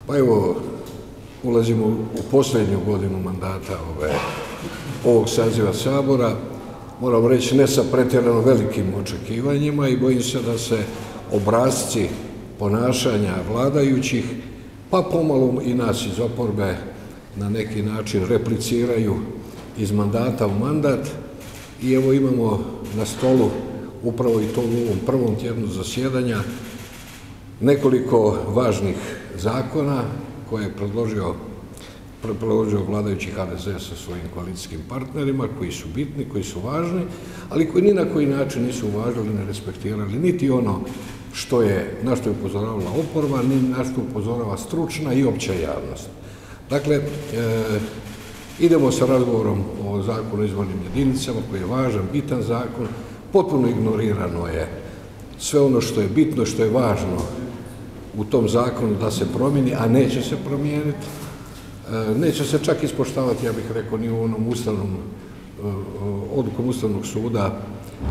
Pa evo, ulazimo u posljednju godinu mandata ovog saziva Sabora. Moram reći, ne sa pretjerano velikim očekivanjima i bojim se da se obrasci ponašanja vladajućih, pa pomalo i nas iz oporbe, na neki način repliciraju iz mandata u mandat. I evo imamo na stolu, upravo i to u ovom prvom tjednu zasjedanja, nekoliko važnih zakona koje je predložio vladajući HDZ sa svojim koalicijskim partnerima, koji su bitni, koji su važni, ali koji ni na koji način nisu uvažili, ne respektirali niti ono na što je upozoravala oporba, ni na što upozorava stručna i opća javnost. Dakle, idemo sa razgovorom o Zakonu o izbornim jedinicama, koji je važan, bitan zakon. Potpuno ignorirano je sve ono što je bitno, što je važno u tom zakonu da se promijeni, a neće se promijeniti. Neće se čak ispoštovati, ja bih rekao, ni u onom odlukom Ustavnog suda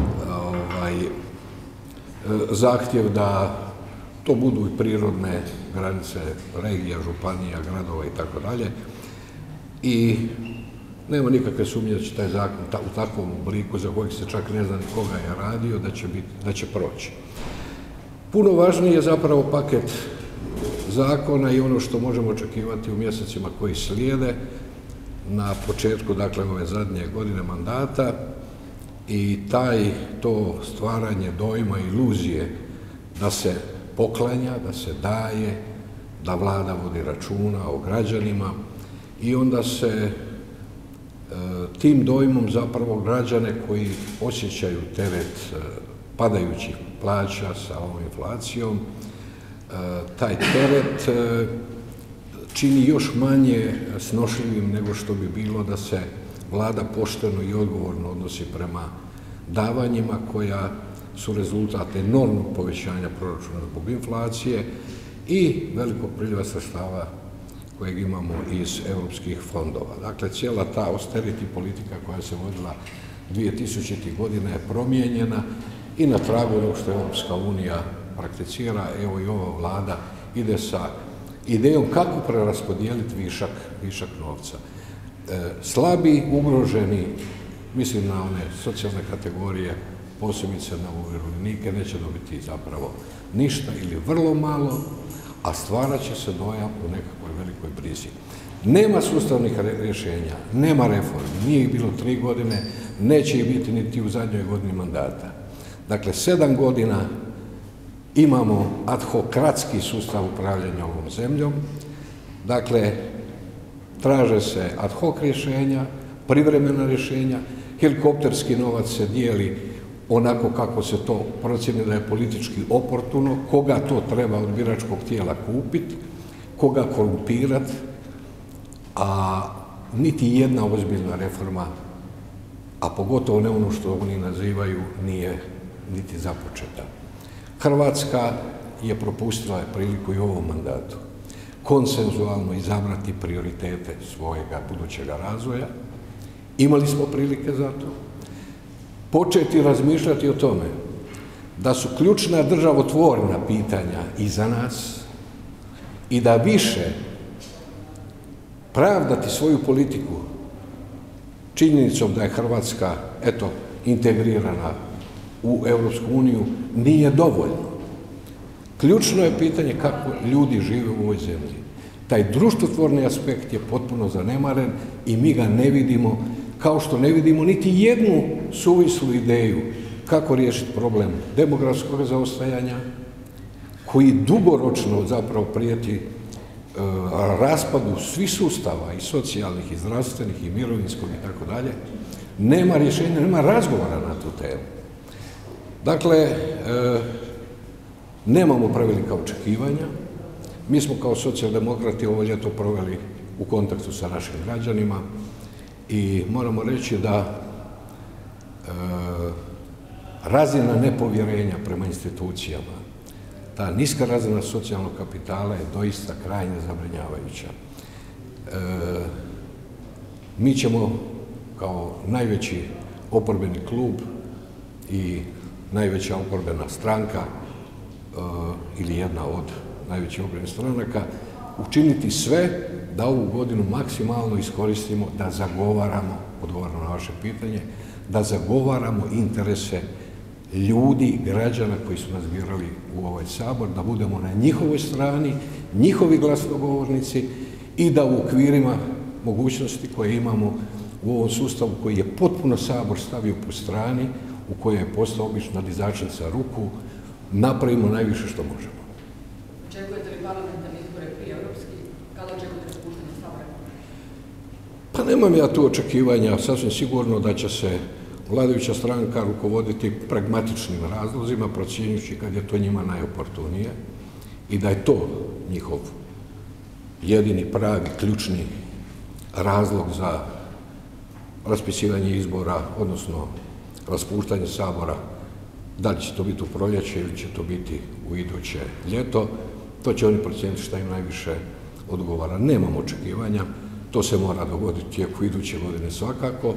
zahtjev da to budu i prirodne granice regija, županija, gradova i tako dalje. I nema nikakve sumnje da će taj zakon u takvom obliku, za kojeg se čak ne zna koga je radio, da će proći. Puno važniji je zapravo paket zakona i ono što možemo očekivati u mjesecima koji slijede na početku, dakle, ove zadnje godine mandata, i to stvaranje dojma, iluzije da se poklanja, da se daje, da vlada vodi računa o građanima, i onda se tim dojmom zapravo građane koji osjećaju teret padajućih plaća sa ovom inflacijom, taj teret čini još manje snošljivim nego što bi bilo da se vlada pošteno i odgovorno odnosi prema davanjima koja su rezultat enormnog povećanja proračuna zbog inflacije i velikog priljeva sredstava kojeg imamo iz europskih fondova. Dakle, cijela ta austerity politika koja se vodila 2000. godina je promijenjena i na tragu onog što Europska unija prakticira, evo i ova vlada ide sa idejom kako preraspodijeliti višak novca. Slabi, ugroženi, mislim na one socijalne kategorije, posebice na umirovljenike, neće dobiti zapravo ništa ili vrlo malo, a stvarat će se dojam u nekakvoj velikoj brizi. Nema sustavnih rješenja, nema reformi, nije ih bilo 3 godine, neće ih biti niti u zadnjoj godini mandata. Dakle, 7 godina imamo adhokratski sustav upravljanja ovom zemljom. Dakle, traže se ad hoc rješenja, privremena rješenja, helikopterski novac se dijeli onako kako se to procjeni da je politički oportuno, koga to treba od biračkog tijela kupiti, koga korumpirati, a niti jedna ozbiljna reforma, a pogotovo ne ono što oni nazivaju, nije niti započeta. Hrvatska je propustila priliku i u ovom mandatu konsenzualno izabrati prioritete svojega budućega razvoja. Imali smo prilike za to. Početi razmišljati o tome da su ključna državotvorna pitanja iza nas i da više pravdati svoju politiku činjenicom da je Hrvatska, integrirana u Europsku uniju, nije dovoljno. Ključno je pitanje kako ljudi žive u ovoj zemlji. Taj društvotvorni aspekt je potpuno zanemaren i mi ga ne vidimo, kao što ne vidimo niti jednu suvislu ideju kako riješiti problem demografskog zaostajanja, koji dugoročno zapravo prijeti raspadu svih sustava, i socijalnih, i zdravstvenih, i mirovinskog i tako dalje. Nema rješenja, nema razgovora na tu temu. Dakle, nemamo prevelika očekivanja. Mi smo kao socijaldemokrati ovo ljeto proveli u kontaktu sa našim građanima i moramo reći da razina nepovjerenja prema institucijama, ta niska razina socijalnog kapitala je doista krajnje zabrinjavajuća. Mi ćemo kao najveći oporbeni klub i najveća oporbena stranka ili jedna od najvećih oporbenih stranaka učiniti sve da ovu godinu maksimalno iskoristimo da zagovaramo, odgovaramo na vaše pitanje, da zagovaramo interese ljudi, građana koji su nas birali u ovaj Sabor, da budemo na njihovoj strani, njihovi glasnogovornici i da u okvirima mogućnosti koje imamo u ovom sustavu koji je potpuno Sabor stavio po strani, u kojoj je postao obična dizačnica ruku, napravimo najviše što možemo. Očekujete li parlamentarne izbore prije europskih? Kada očekujete raspuštanje Sabora? Pa nemam ja tu očekivanja, sasvim sigurno da će se vladajuća stranka rukovoditi pragmatičnim razlozima, procjenjujući kad je to njima najoportunije i da je to njihov jedini pravi, ključni razlog za raspisivanje izbora, odnosno raspuštanje Sabora. Da li će to biti u proljeće ili će to biti u iduće ljeto, to će oni procijeniti šta im najviše odgovara. Nemam očekivanja, to se mora dogoditi tijeku iduće godine svakako.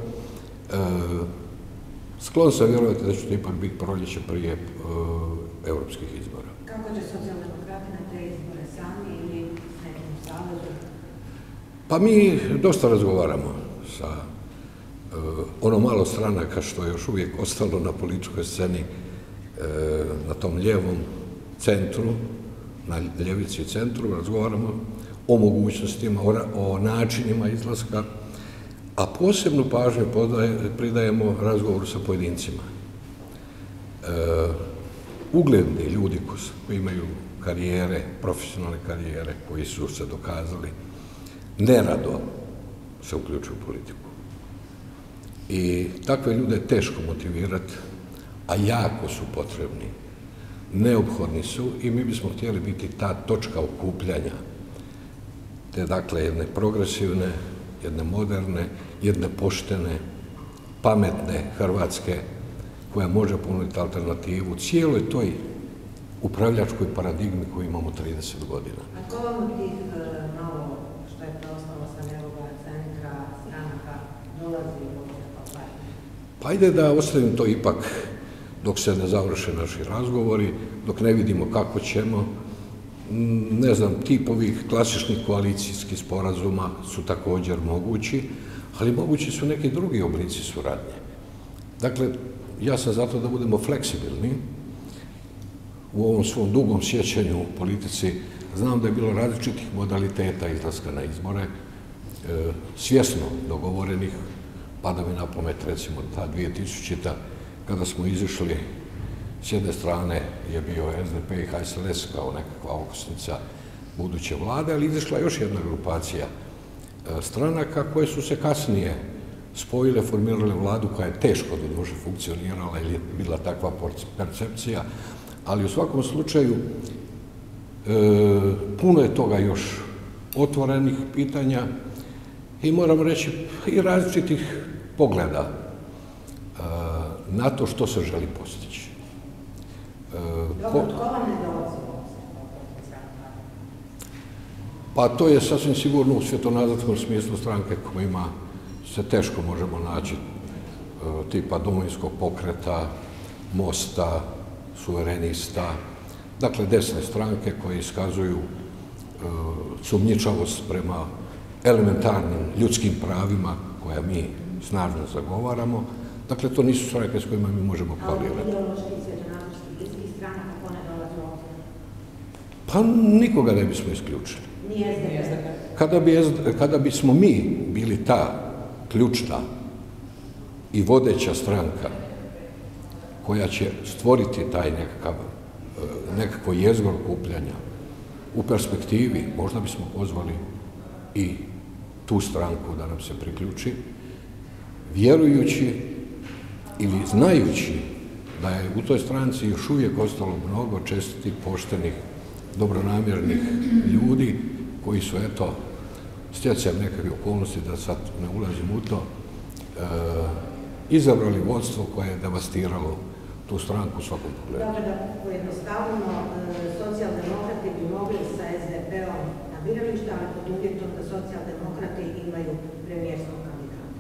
Sklon sam vjerovati da će to ipak biti proljeće prije europskih izbora. Kako će socijaldemokrati na te izbore sami ili s nekim savezom? Pa mi dosta razgovaramo sa ono malo stranaka što je još uvijek ostalo na političkoj sceni, na tom lijevom centru, na ljevici i centru, razgovaramo o mogućnostima, o načinima izlaska, a posebnu pažnju pridajemo razgovoru sa pojedincima. Ugledni ljudi koji imaju karijere, profesionalne karijere, koji su se dokazali, nerado se uključuju u politiku. I takve ljude je teško motivirati, a jako su potrebni, neophodni su i mi bismo htjeli biti ta točka okupljanja, te dakle jedne progresivne, jedne moderne, jedne poštene, pametne Hrvatske koja može ponuditi alternativu cijeloj toj upravljačkoj paradigmi koju imamo 30 godina. A ko vam od tih malo što je preostalo sa njegoga centra, stranaka, dolazi u partiju? Pa ajde da ostavim to ipak dok se ne završe naši razgovori, dok ne vidimo kako ćemo. Ne znam, tipovi klasičnih koalicijskih sporazuma su također mogući, ali mogući su neki drugi oblici suradnje. Dakle, ja sam zato da budemo fleksibilni. U ovom svom dugom sjećanju u politici znam da je bilo različitih modaliteta izlaska na izbore, svjesno dogovorenih, pada mi na pamet recimo ta 2000-ta, kada smo izišli, s jedne strane je bio SDP i HSLS kao nekakva okosnica buduće vlade, ali izišla još jedna grupacija stranaka koje su se kasnije spojile, formirale vladu koja je teško doduše funkcionirala ili je bila takva percepcija, ali u svakom slučaju puno je toga još otvorenih pitanja i moram reći i različitih pogleda na to što se želi postići. Dobro, tko vam ne dolazi u obzir? Pa to je sasvim sigurno u svjetonazorskom smislu stranke kojima se teško možemo naći, tipa Domovinskog pokreta, Mosta, Suverenista, dakle desne stranke koje iskazuju sumnjičavost prema elementarnim ljudskim pravima koja mi snažno zagovaramo. Dakle, to nisu stranke s kojima mi možemo parirati. Ali ideološki svjetonazorskih istih stranaka ko ne dolazi u obzir? Pa nikoga ne bismo isključili. Nije SDP. Kada bismo mi bili ta ključna i vodeća stranka koja će stvoriti taj nekakvo jezgro okupljanja u perspektivi, možda bismo pozvali i tu stranku da nam se priključi, vjerujući ili znajući da je u toj stranci još uvijek ostalo mnogo čestitih, poštenih, dobronamjernih ljudi koji su, eto, stjecajem nekakve okolnosti, da sad ne ulazim u to, izabrali vodstvo koje je devastiralo tu stranku u svakom pogledu. Dakle, da pojednostavimo, socijaldemokrati bi mogli sa SDP-om na birališta, ali pod uvjetom da socijaldemokrati imaju premijerskog kandidata.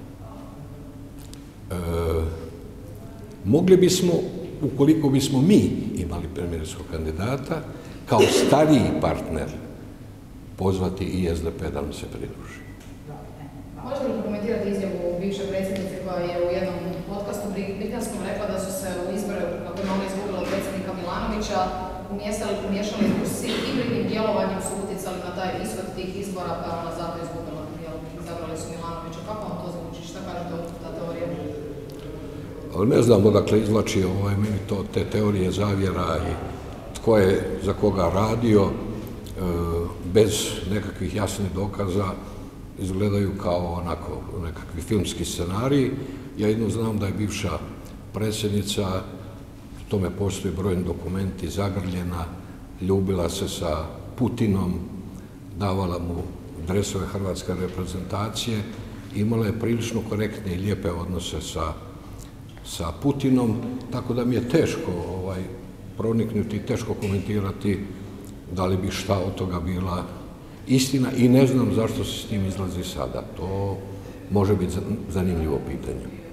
Mogli bismo, ukoliko bismo mi imali premijerskog kandidata, kao stariji partner pozvati i SDP da nam se pridruži. Možete li komentirati izjavu bivše predsjednice koja je u jednom podcastu britanskom rekla da su se u izbore, kako je ona izgubila od predsjednika Milanovića, umiješali Rusi i hibridnim djelovanjem su utjecali na taj ishod tih izbora, pa ona zato izgubila, izabrali su Milanovića. Kako vam to zvuči? Šta kažete o ta teorija? Ali ne znam odakle izvlači meni te teorije zavjera i tko je za koga radio, bez nekakvih jasnih dokaza, izgledaju kao onako nekakvi filmski scenariji. Ja jedno znam da je bivša predsjednica, u tome postoji brojni dokumenti, zagrljena, ljubila se sa Putinom, davala mu dresove hrvatske reprezentacije, imala je prilično korektne i lijepe odnose sa Putinom, tako da mi je teško proniknuti, teško komentirati da li bi šta od toga bila istina i ne znam zašto se s tim izlazi sada. To može biti zanimljivo pitanje.